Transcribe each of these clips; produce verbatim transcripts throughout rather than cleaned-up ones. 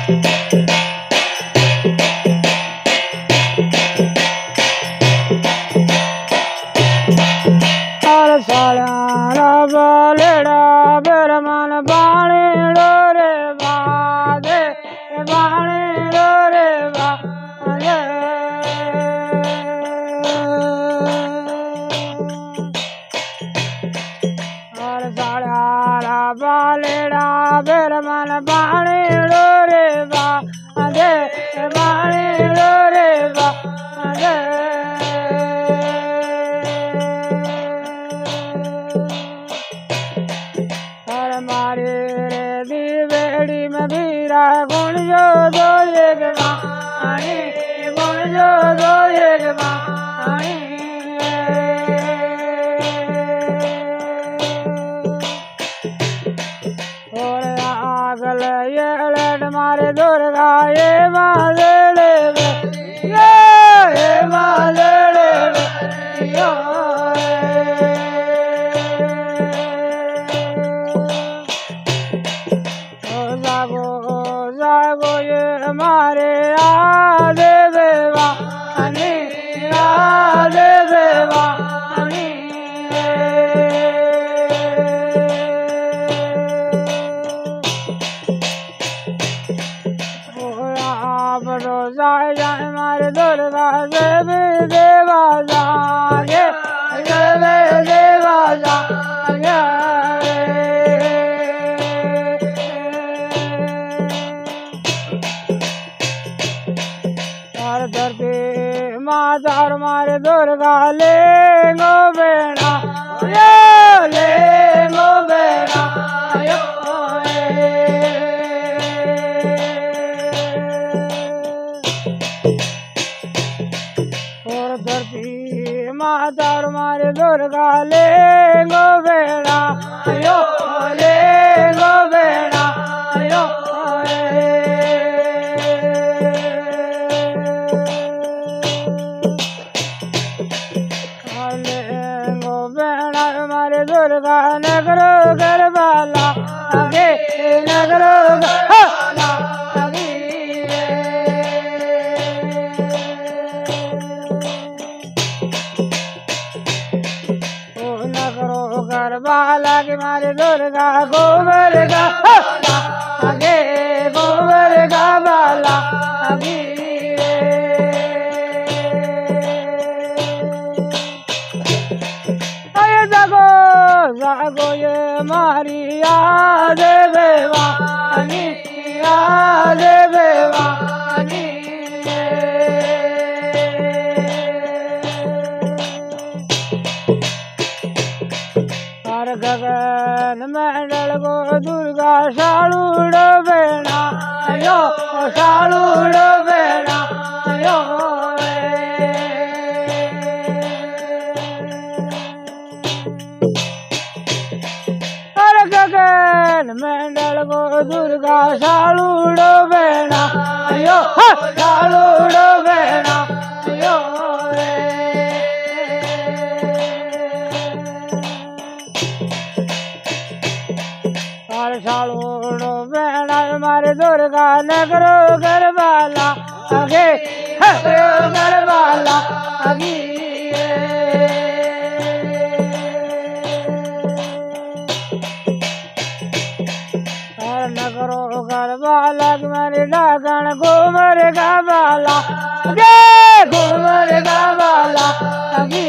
सालाना बालेड़ा बेरमन बाणी डोरे बादे बाणी डोरे बादे और सालाना बालेड़ा बेरमन बाणी डोरे बादे बाणी डोरे बादे मारे रे दी बेड़ी में बीरा गुण जो दो एक वाणी गुण जो दो एक वाणी और आगल ये लड़ मारे दुर्गा ये मालेड़े ये ये मालेड़े यो जागो ये हमारे आदे बेवानी आदे बेवानी आप रोजा हमारे दुर्गा देवी देवा जागे देवे देवा जागे धरती माता मारे दुर्गा ले गो बेड़ा यो ले गो बेड़ा यो और धरती माता मारे दुर्गा ले गो बेड़ा यो ले गो बेड़ा यो हमारे दुर्गा नगरो गरबाला आगे नगरो गरबाला आगे ओ नगरो गरबाला के मारे दुर्गा गोबर का आगे गोबर का बाला आगे जागो जागो ये मारी याद बेवानी याद बेवानी और गगन मंडल को दुर्गा सालूड़ो बेड़ा यो सालूड़ो बेड़ा यो गगन मंडल को दुर्गा सालूड़ो बेड़ा यो सालूड़ो बेड़ा यो और सालूड़ो बेड़ा हमारे दुर्गा नगरो गरबाला आगे गरबाला आगे नगरो गरबाला मारे डागण गोबर का बाला गे गोबर का बाला अगी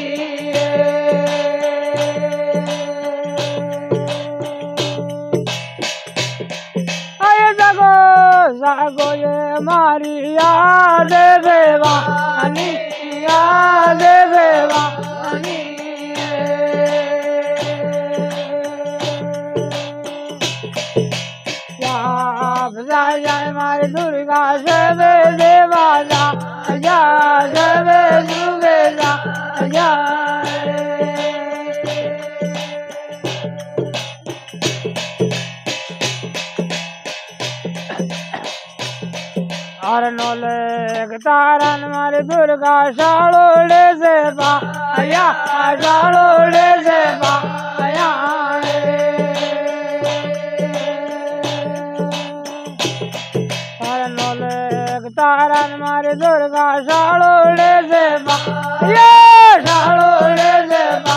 आये जागो जागो ये मारी याद बेवानी याद बेवानी हमारे दुर्गा देवे देवा जा जा देवे दुर्गे जा जा और नौले तारन हमारे दुर्गा सालोड़े से बा या सालोड़े से बा या तारण मारे दुर्गा शालोड़े से बा ये शालोड़े से बा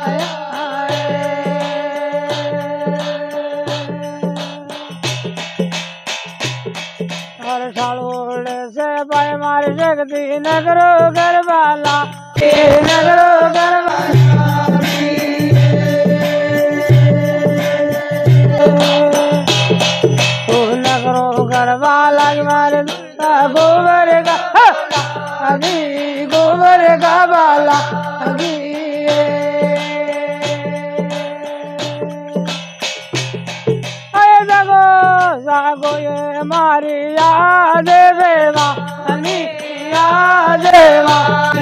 और शालोड़े से पाए मारे शक्ति नगरो गरबाला नगरो गरबाला नगरो गरबाला मारे गोबर का अभी गोबर का बाला अभी अरे जागो जागो ये मारी याद देवा अनी याद देवा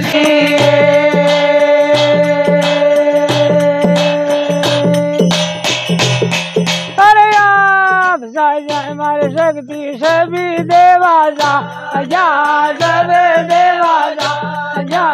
अरे आप जय मारे शक्ति से भी देवा जा जा जब देवा जा जा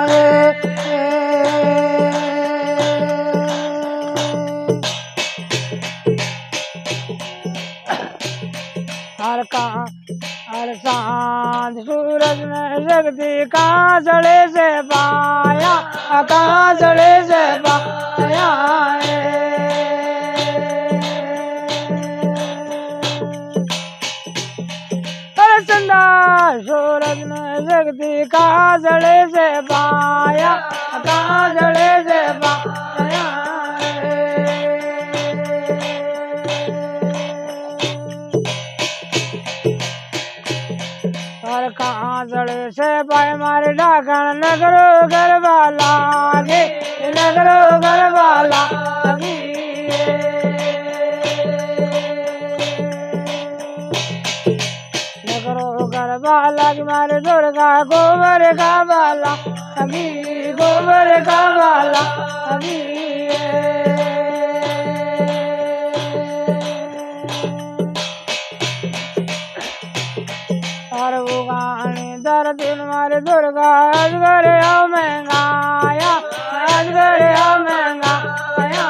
हर का हर सांझ सूरज में शक्ति कांसड़े से पाया कांसड़े से पाया चंदा सूरज में शक्ति कांसड़े से पाया कांसड़े से पाया और कांसड़े से पाए मारे ढाकन नगरो गरबाला गे नगरो गरबाला गरबाला मारे दुर्गा गोबर का बाला अभी गोबर का बाला अभी और वो गाने दर दिन मारे दुर्गा अजगर आओ महंगा आया अजगर आओ महंगा आया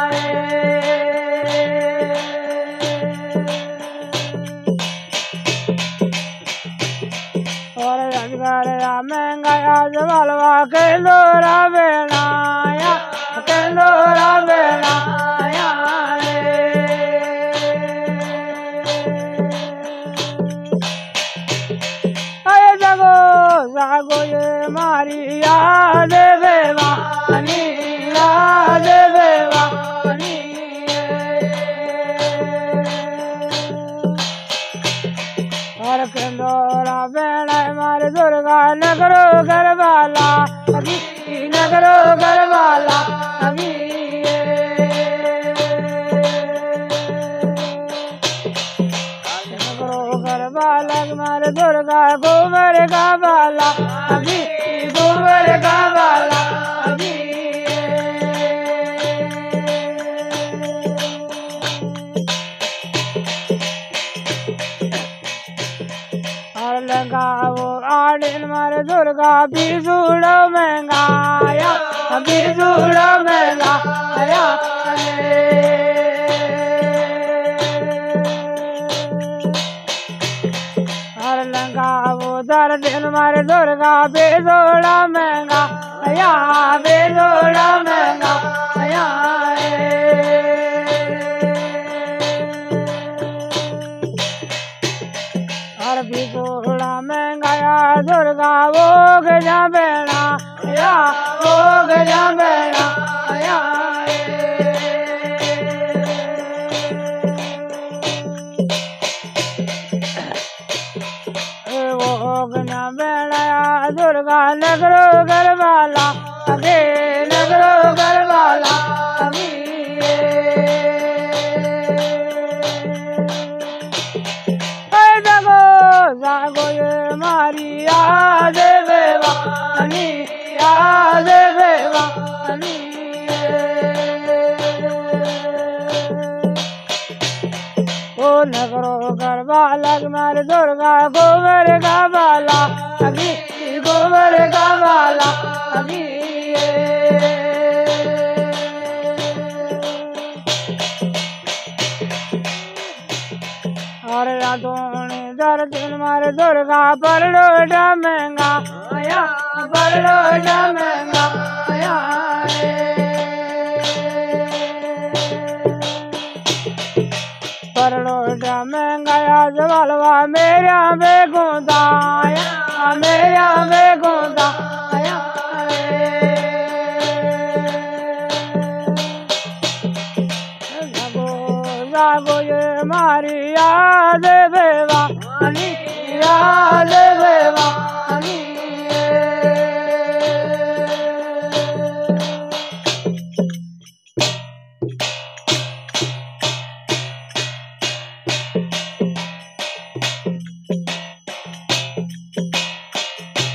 और अजगर आ महंगा जलवा के लोरा बेनाया के लोरा बेनाया अरे जागो जागो ये मारी याद देवा अनी याद देवा अनी और कंदोरा बेड़ा मारे दुर्गा नगरो गरबाला अभी नगरो गरबाला अभी नगरो गरबाला मारे दुर्गा गोबर का बाला अभी गोबर का बाला अभी लगाओ आड़िन मारे दुर्गा बिजुड़ो महंगाया बिजुड़ो महंगाया हर लगाओ दर दिन मारे दुर्गा बेजोड़ा महंगाया बेजोड़ा महंगाया हर बिजोड़ा महंगाया दुर्गा वो गजा बेड़ा या वो गजा बेड़ा या वो गजा बेड़ा दुर्गा नगरो गरबाला अगे नगरो गरबाला अभी जागो ये मारी याद देवा अनी याद देवा अनी ओ नगरो गरबाला मारे दुर्गा गोबर का बाला अभी गोबर का बाला अभी अरे धोनी धरती मारे दुर्गा परलो डमेंगा आया परलो डमेंगा आया परलो डमेंगा जवालवा मेरा बेगुंदा आया मेरा बेगुंदा आया जागो ये मारी याद बेवानी याद